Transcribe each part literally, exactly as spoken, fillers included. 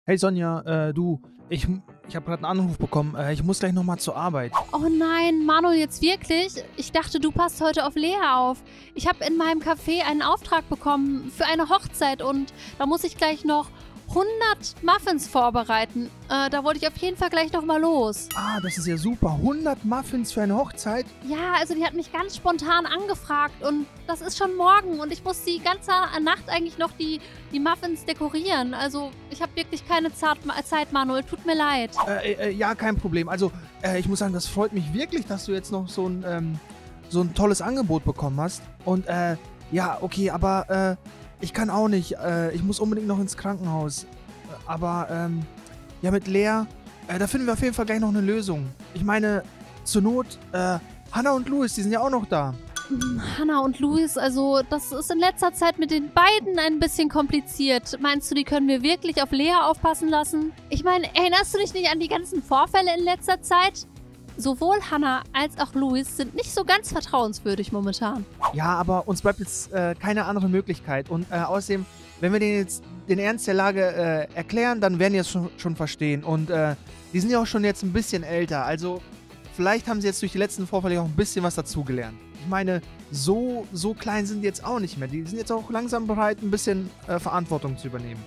Hey Sonja, äh, du, ich, ich habe gerade einen Anruf bekommen. Äh, ich muss gleich nochmal zur Arbeit. Oh nein, Manuel, jetzt wirklich? Ich dachte, du passt heute auf Lea auf. Ich habe in meinem Café einen Auftrag bekommen für eine Hochzeit und da muss ich gleich noch hundert Muffins vorbereiten. Äh, da wollte ich auf jeden Fall gleich nochmal los. Ah, das ist ja super. hundert Muffins für eine Hochzeit? Ja, also die hat mich ganz spontan angefragt und das ist schon morgen und ich muss die ganze Nacht eigentlich noch die, die Muffins dekorieren. Also ich habe wirklich keine Zeit, Zeit, Manuel. Tut mir leid. Äh, äh, ja, kein Problem. Also, äh, ich muss sagen, das freut mich wirklich, dass du jetzt noch so ein, ähm, so ein tolles Angebot bekommen hast. Und, äh, ja, okay, aber, äh, ich kann auch nicht. Äh, ich muss unbedingt noch ins Krankenhaus. Äh, aber, ähm, ja, mit Lea, äh, da finden wir auf jeden Fall gleich noch eine Lösung. Ich meine, zur Not, äh, Hannah und Louis, die sind ja auch noch da. Hannah und Louis, also das ist in letzter Zeit mit den beiden ein bisschen kompliziert. Meinst du, die können wir wirklich auf Lea aufpassen lassen? Ich meine, erinnerst du dich nicht an die ganzen Vorfälle in letzter Zeit? Sowohl Hannah als auch Louis sind nicht so ganz vertrauenswürdig momentan. Ja, aber uns bleibt jetzt äh, keine andere Möglichkeit. Und äh, außerdem, wenn wir denen jetzt den Ernst der Lage äh, erklären, dann werden die es schon, schon verstehen. Und äh, die sind ja auch schon jetzt ein bisschen älter. Also vielleicht haben sie jetzt durch die letzten Vorfälle auch ein bisschen was dazugelernt. Ich meine, so, so klein sind die jetzt auch nicht mehr. Die sind jetzt auch langsam bereit, ein bisschen äh, Verantwortung zu übernehmen.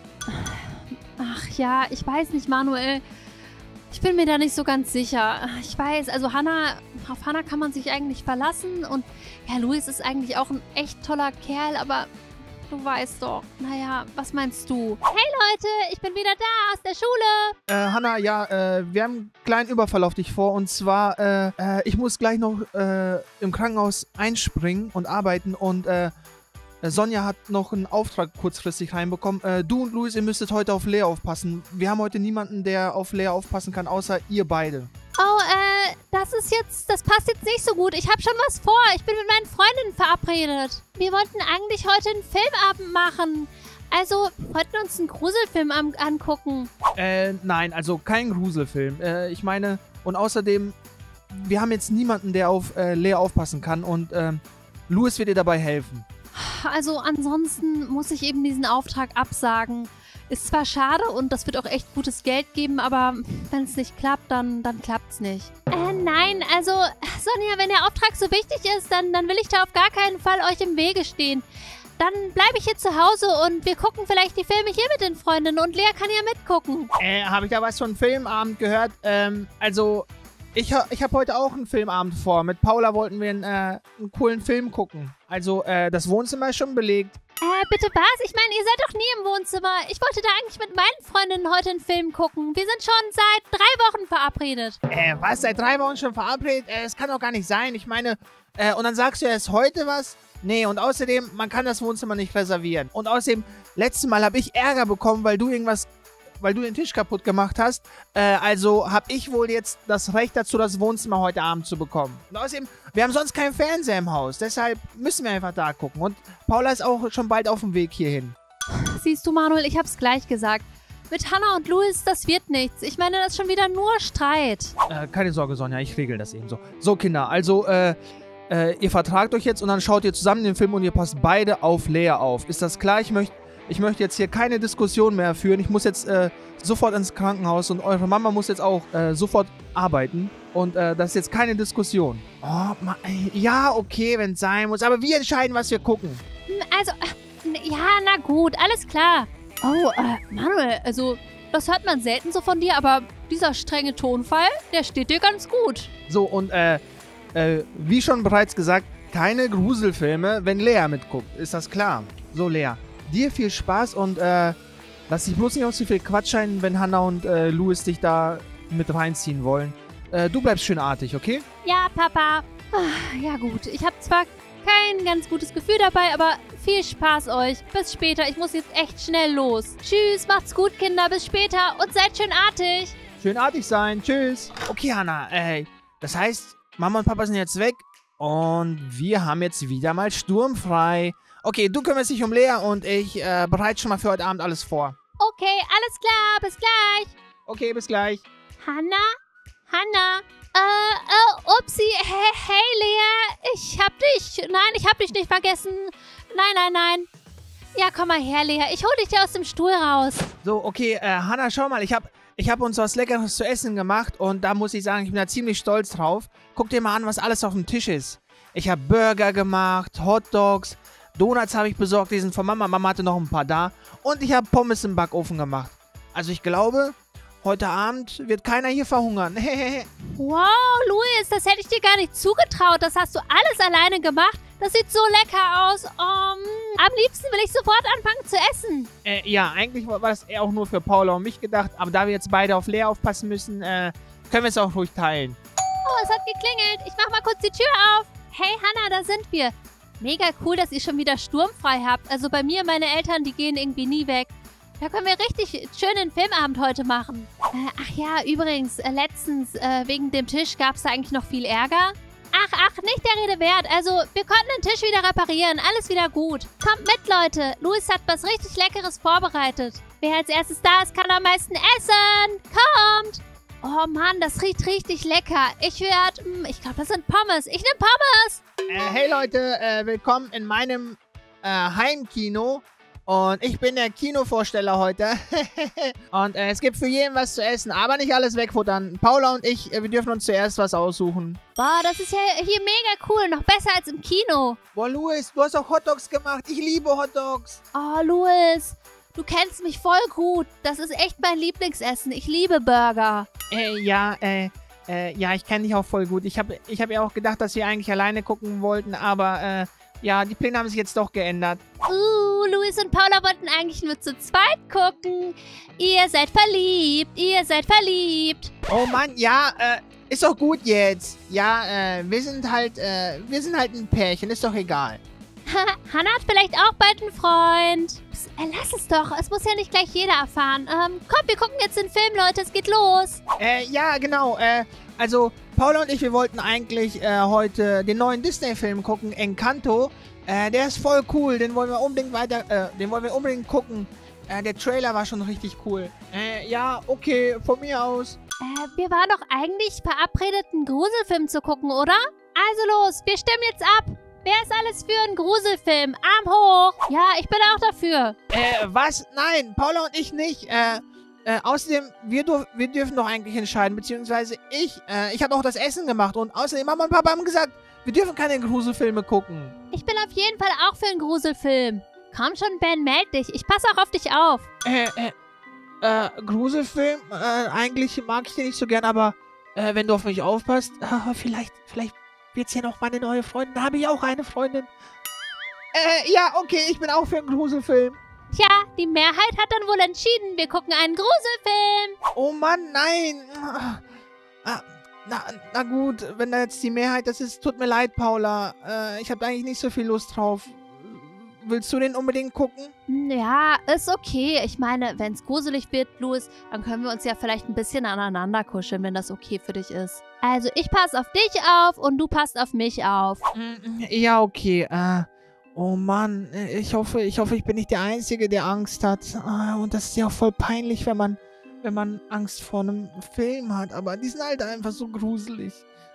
Ach ja, ich weiß nicht, Manuel. Ich bin mir da nicht so ganz sicher. Ich weiß, also Hannah, auf Hannah kann man sich eigentlich verlassen und ja, Louis ist eigentlich auch ein echt toller Kerl, aber du weißt doch, naja, was meinst du? Hey Leute, ich bin wieder da aus der Schule. Äh, Hannah, ja, äh, wir haben einen kleinen Überfall auf dich vor und zwar, äh, äh, ich muss gleich noch äh, im Krankenhaus einspringen und arbeiten und, äh, Sonja hat noch einen Auftrag kurzfristig reinbekommen. Äh, du und Louis, ihr müsstet heute auf Lea aufpassen. Wir haben heute niemanden, der auf Lea aufpassen kann, außer ihr beide. Oh, äh, das ist jetzt, das passt jetzt nicht so gut. Ich habe schon was vor. Ich bin mit meinen Freundinnen verabredet. Wir wollten eigentlich heute einen Filmabend machen. Also, wollten uns einen Gruselfilm an angucken. Äh, nein, also kein Gruselfilm. Äh, ich meine, und außerdem, wir haben jetzt niemanden, der auf äh, Lea aufpassen kann und, ähm, Louis wird ihr dabei helfen. Also ansonsten muss ich eben diesen Auftrag absagen. Ist zwar schade und das wird auch echt gutes Geld geben, aber wenn es nicht klappt, dann, dann klappt es nicht. Äh, nein, also Sonja, wenn der Auftrag so wichtig ist, dann, dann will ich da auf gar keinen Fall euch im Wege stehen. Dann bleibe ich hier zu Hause und wir gucken vielleicht die Filme hier mit den Freundinnen und Lea kann ja mitgucken. Äh, habe ich da was von Filmabend gehört? Ähm, also, ich, ich habe heute auch einen Filmabend vor. Mit Paula wollten wir einen, äh, einen coolen Film gucken. Also, äh, das Wohnzimmer ist schon belegt. Äh, bitte was? Ich meine, ihr seid doch nie im Wohnzimmer. Ich wollte da eigentlich mit meinen Freundinnen heute einen Film gucken. Wir sind schon seit drei Wochen verabredet. Äh, was? Seit drei Wochen schon verabredet? Äh, das kann doch gar nicht sein. Ich meine, äh, und dann sagst du erst heute was? Nee, und außerdem, man kann das Wohnzimmer nicht reservieren. Und außerdem, letztes Mal habe ich Ärger bekommen, weil du irgendwas... weil du den Tisch kaputt gemacht hast. Äh, also habe ich wohl jetzt das Recht dazu, das Wohnzimmer heute Abend zu bekommen. Und außerdem, wir haben sonst keinen Fernseher im Haus. Deshalb müssen wir einfach da gucken. Und Paula ist auch schon bald auf dem Weg hierhin. Siehst du, Manuel, ich hab's gleich gesagt. Mit Hannah und Louis, das wird nichts. Ich meine, das ist schon wieder nur Streit. Äh, keine Sorge, Sonja, ich regel das eben so. So, Kinder, also, äh, äh, ihr vertragt euch jetzt und dann schaut ihr zusammen den Film und ihr passt beide auf Lea auf. Ist das klar? Ich möchte... Ich möchte jetzt hier keine Diskussion mehr führen. Ich muss jetzt äh, sofort ins Krankenhaus und eure Mama muss jetzt auch äh, sofort arbeiten. Und äh, das ist jetzt keine Diskussion. Oh, ma, ja, okay, wenn es sein muss. Aber wir entscheiden, was wir gucken. Also, äh, ja, na gut, alles klar. Oh, äh, Manuel, also, das hört man selten so von dir, aber dieser strenge Tonfall, der steht dir ganz gut. So, und äh, äh, wie schon bereits gesagt, keine Gruselfilme, wenn Lea mitguckt. Ist das klar? So, Lea. Dir viel Spaß und äh, lass dich bloß nicht auf zu viel Quatsch ein, wenn Hannah und äh, Louis dich da mit reinziehen wollen. Äh, du bleibst schön artig, okay? Ja, Papa. Ah, ja gut, ich habe zwar kein ganz gutes Gefühl dabei, aber viel Spaß euch. Bis später, ich muss jetzt echt schnell los. Tschüss, macht's gut, Kinder, bis später und seid schön artig. Schön artig sein, tschüss. Okay, Hannah, ey, das heißt, Mama und Papa sind jetzt weg und wir haben jetzt wieder mal sturmfrei. Okay, du kümmerst dich um Lea und ich äh, bereite schon mal für heute Abend alles vor. Okay, alles klar, bis gleich. Okay, bis gleich. Hannah? Hannah? Äh, äh, upsi. Hey, hey, Lea. Ich hab dich. Nein, ich hab dich nicht vergessen. Nein, nein, nein. Ja, komm mal her, Lea. Ich hol dich dir aus dem Stuhl raus. So, okay, äh, Hannah, schau mal, ich hab, ich hab uns was Leckeres zu essen gemacht und da muss ich sagen, ich bin da ziemlich stolz drauf. Guck dir mal an, was alles auf dem Tisch ist. Ich habe Burger gemacht, Hotdogs, Donuts habe ich besorgt, die sind von Mama. Mama hatte noch ein paar da. Und ich habe Pommes im Backofen gemacht. Also ich glaube, heute Abend wird keiner hier verhungern. Wow, Luis, das hätte ich dir gar nicht zugetraut. Das hast du alles alleine gemacht. Das sieht so lecker aus. Um, am liebsten will ich sofort anfangen zu essen. Äh, ja, eigentlich war das eher auch nur für Paula und mich gedacht. Aber da wir jetzt beide auf Lea aufpassen müssen, äh, können wir es auch ruhig teilen. Oh, es hat geklingelt. Ich mach mal kurz die Tür auf. Hey, Hannah, da sind wir. Mega cool, dass ihr schon wieder sturmfrei habt. Also bei mir, meine Eltern, die gehen irgendwie nie weg. Da können wir richtig schön den Filmabend heute machen. Äh, ach ja, übrigens, äh, letztens äh, wegen dem Tisch gab es da eigentlich noch viel Ärger. Ach, ach, nicht der Rede wert. Also, wir konnten den Tisch wieder reparieren. Alles wieder gut. Kommt mit, Leute. Luis hat was richtig Leckeres vorbereitet. Wer als erstes da ist, kann am meisten essen. Kommt. Oh Mann, das riecht richtig lecker. Ich werde, ich glaube, das sind Pommes. Ich nehme Pommes. Äh, hey Leute, äh, willkommen in meinem äh, Heimkino. Und ich bin der Kinovorsteller heute. Und äh, es gibt für jeden was zu essen, aber nicht alles wegfuttern. Paula und ich, äh, wir dürfen uns zuerst was aussuchen. Boah, das ist ja hier mega cool. Noch besser als im Kino. Boah, Luis, du hast auch Hotdogs gemacht. Ich liebe Hotdogs. Oh, Luis, du kennst mich voll gut. Das ist echt mein Lieblingsessen. Ich liebe Burger. Äh, ja, äh, äh, ja, ich kenne dich auch voll gut. Ich habe ich hab ja auch gedacht, dass wir eigentlich alleine gucken wollten, aber, äh, ja, die Pläne haben sich jetzt doch geändert. Uh, Luis und Paula wollten eigentlich nur zu zweit gucken. Ihr seid verliebt, ihr seid verliebt. Oh Mann, ja, äh, ist doch gut jetzt. Ja, äh, wir sind halt, äh, wir sind halt ein Pärchen, ist doch egal. Hannah hat vielleicht auch bald einen Freund. Psst, äh, lass es doch, es muss ja nicht gleich jeder erfahren. Ähm, komm, wir gucken jetzt den Film, Leute, es geht los. Äh, ja, genau, äh, also Paula und ich, wir wollten eigentlich äh, heute den neuen Disney-Film gucken, Encanto. Äh, der ist voll cool, den wollen wir unbedingt weiter, äh, den wollen wir unbedingt gucken. Äh, der Trailer war schon richtig cool. Äh, ja, okay, von mir aus. Äh, wir waren doch eigentlich verabredet, einen Gruselfilm zu gucken, oder? Also los, wir stimmen jetzt ab. Wer ist alles für einen Gruselfilm? Arm hoch. Ja, ich bin auch dafür. Äh, was? Nein, Paula und ich nicht. Äh, äh, außerdem, wir, dur wir dürfen doch eigentlich entscheiden, beziehungsweise ich. Äh, ich habe auch das Essen gemacht und außerdem Mama und Papa haben gesagt, wir dürfen keine Gruselfilme gucken. Ich bin auf jeden Fall auch für einen Gruselfilm. Komm schon, Ben, meld dich. Ich passe auch auf dich auf. Äh, äh, äh, Gruselfilm? Äh, eigentlich mag ich den nicht so gern, aber äh, wenn du auf mich aufpasst, äh, vielleicht, vielleicht wird's hier noch meine neue Freundin. Da habe ich auch eine Freundin. Äh, ja, okay, ich bin auch für einen Gruselfilm. Tja, die Mehrheit hat dann wohl entschieden, wir gucken einen Gruselfilm. Oh Mann, nein. Ah, na, na gut, wenn da jetzt die Mehrheit das ist, tut mir leid, Paula. Äh, ich habe eigentlich nicht so viel Lust drauf. Willst du den unbedingt gucken? Ja, ist okay. Ich meine, wenn es gruselig wird, Louis, dann können wir uns ja vielleicht ein bisschen aneinander kuscheln, wenn das okay für dich ist. Also, ich passe auf dich auf und du passt auf mich auf. Ja, okay. Äh, oh Mann, ich hoffe, ich hoffe, ich bin nicht der Einzige, der Angst hat. Äh, und das ist ja auch voll peinlich, wenn man, wenn man Angst vor einem Film hat. Aber die sind halt einfach so gruselig.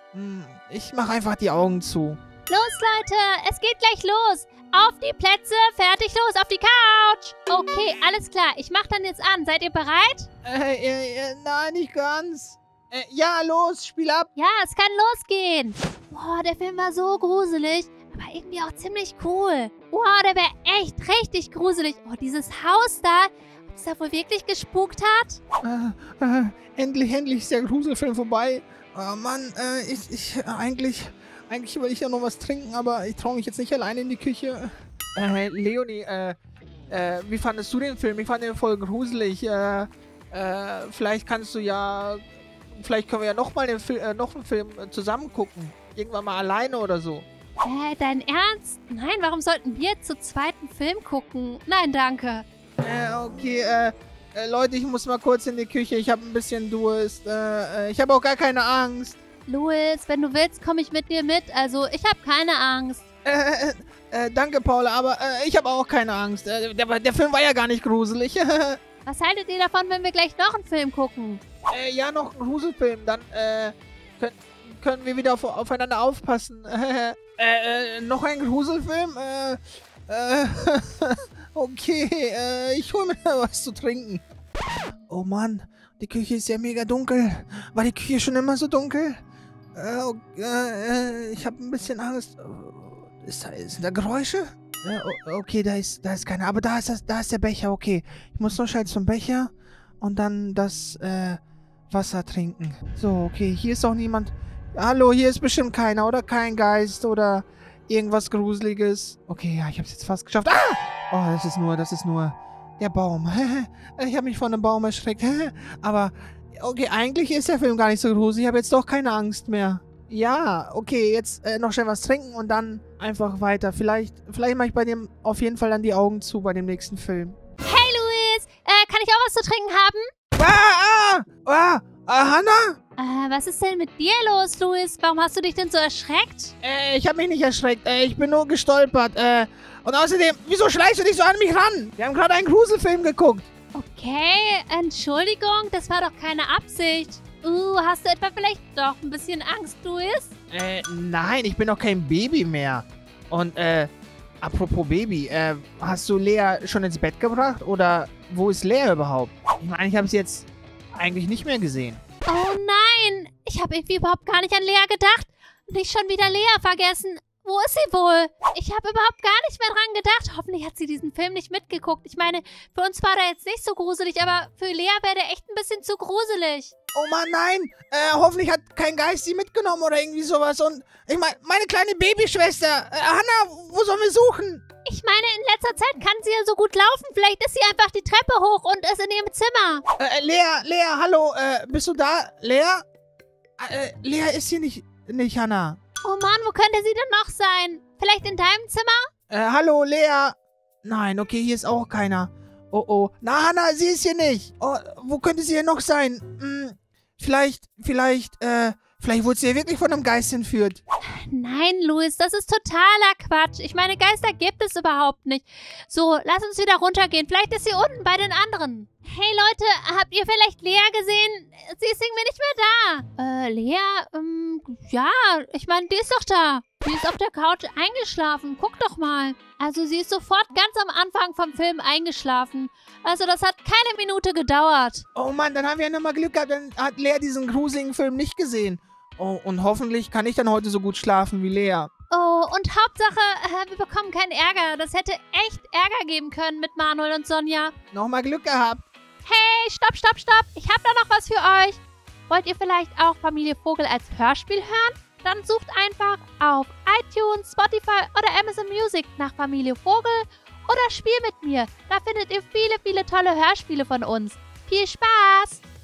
Ich mache einfach die Augen zu. Los, Leute, es geht gleich los. Auf die Plätze, fertig, los, auf die Couch. Okay, alles klar. Ich mach dann jetzt an. Seid ihr bereit? Äh, äh, äh nein, nicht ganz. Äh, ja, los, spiel ab. Ja, es kann losgehen. Boah, der Film war so gruselig, aber irgendwie auch ziemlich cool. Boah, der wäre echt richtig gruselig. Oh, dieses Haus da, ob es da wohl wirklich gespukt hat? Äh, äh, endlich, endlich ist der Gruselfilm vorbei. Oh Mann, äh, ich, ich, eigentlich... Eigentlich will ich ja noch was trinken, aber ich traue mich jetzt nicht alleine in die Küche. Äh, Leonie, äh, äh, wie fandest du den Film? Ich fand den voll gruselig. Äh, äh, vielleicht kannst du ja, vielleicht können wir ja noch mal den Fil äh, noch einen Film zusammen gucken. Irgendwann mal alleine oder so. Äh, dein Ernst? Nein, warum sollten wir zu zweiten Film gucken? Nein, danke. Äh, okay, äh, äh, Leute, ich muss mal kurz in die Küche. Ich habe ein bisschen Durst. Äh, äh, ich habe auch gar keine Angst. Louis, wenn du willst, komme ich mit dir mit. Also, ich habe keine Angst. Äh, äh, danke, Paula, aber äh, ich habe auch keine Angst. Äh, der, der Film war ja gar nicht gruselig. Was haltet ihr davon, wenn wir gleich noch einen Film gucken? Äh, ja, noch einen Gruselfilm. Dann, äh, können, können wir wieder auf, aufeinander aufpassen. äh, äh, noch ein Gruselfilm? Äh, äh, Okay, äh, ich hole mir was zu trinken. Oh Mann, die Küche ist ja mega dunkel. War die Küche schon immer so dunkel? Äh, okay, äh, ich habe ein bisschen Angst. Ist da, sind da Geräusche? Ja, okay, da ist, da ist keiner. Aber da ist, das, da ist der Becher, okay. Ich muss nur schnell zum Becher und dann das äh, Wasser trinken. So, okay, hier ist auch niemand. Hallo, hier ist bestimmt keiner oder kein Geist oder irgendwas Gruseliges. Okay, ja, ich habe es jetzt fast geschafft. Ah! Oh, das ist nur, das ist nur der Baum. Ich habe mich von einem Baum erschreckt. Aber, okay, eigentlich ist der Film gar nicht so gruselig. Ich habe jetzt doch keine Angst mehr. Ja, okay, jetzt äh, noch schnell was trinken und dann einfach weiter. Vielleicht, vielleicht mache ich bei dem auf jeden Fall dann die Augen zu bei dem nächsten Film. Hey, Luis, äh, kann ich auch was zu trinken haben? Ah, ah, ah, ah Hannah? Äh, was ist denn mit dir los, Luis? Warum hast du dich denn so erschreckt? Äh, ich habe mich nicht erschreckt. Äh, ich bin nur gestolpert. Äh, und außerdem, wieso schleichst du dich so an mich ran? Wir haben gerade einen Gruselfilm geguckt. Okay, Entschuldigung, das war doch keine Absicht. Uh, hast du etwa vielleicht doch ein bisschen Angst, Luis? Äh, nein, ich bin doch kein Baby mehr. Und, äh, apropos Baby, äh, hast du Lea schon ins Bett gebracht? Oder wo ist Lea überhaupt? Ich meine, ich habe sie jetzt eigentlich nicht mehr gesehen. Oh nein, ich habe irgendwie überhaupt gar nicht an Lea gedacht. Nicht schon wieder Lea vergessen. Wo ist sie wohl? Ich habe überhaupt gar nicht mehr dran gedacht. Hoffentlich hat sie diesen Film nicht mitgeguckt. Ich meine, für uns war der jetzt nicht so gruselig, aber für Lea wäre der echt ein bisschen zu gruselig. Oh Mann, nein. Äh, hoffentlich hat kein Geist sie mitgenommen oder irgendwie sowas. Und ich meine, meine kleine Babyschwester. Äh, Hannah, wo sollen wir suchen? Ich meine, in letzter Zeit kann sie ja so gut laufen. Vielleicht ist sie einfach die Treppe hoch und ist in ihrem Zimmer. Äh, Lea, Lea, hallo. Äh, bist du da? Lea? Äh, Lea ist hier nicht, nicht Hannah. Oh Mann, wo könnte sie denn noch sein? Vielleicht in deinem Zimmer? Äh, hallo, Lea. Nein, okay, hier ist auch keiner. Oh, oh. Na, Hannah, sie ist hier nicht. Oh, wo könnte sie hier noch sein? Hm, vielleicht, vielleicht, äh, vielleicht wurde sie ja wirklich von einem Geist entführt. Nein, Luis, das ist totaler Quatsch. Ich meine, Geister gibt es überhaupt nicht. So, lass uns wieder runtergehen. Vielleicht ist sie unten bei den anderen. Hey Leute, habt ihr vielleicht Lea gesehen? Sie ist irgendwie nicht mehr da. Äh, Lea? Ähm, ja, ich meine, die ist doch da. Die ist auf der Couch eingeschlafen. Guck doch mal. Also sie ist sofort ganz am Anfang vom Film eingeschlafen. Also das hat keine Minute gedauert. Oh Mann, dann haben wir ja nochmal Glück gehabt. Dann hat Lea diesen gruseligen Film nicht gesehen. Oh, und hoffentlich kann ich dann heute so gut schlafen wie Lea. Oh, und Hauptsache, äh, wir bekommen keinen Ärger. Das hätte echt Ärger geben können mit Manuel und Sonja. Nochmal Glück gehabt. Hey, stopp, stopp, stopp. Ich habe da noch was für euch. Wollt ihr vielleicht auch Familie Vogel als Hörspiel hören? Dann sucht einfach auf iTunes, Spotify oder Amazon Music nach Familie Vogel oder Spiel mit mir. Da findet ihr viele, viele tolle Hörspiele von uns. Viel Spaß!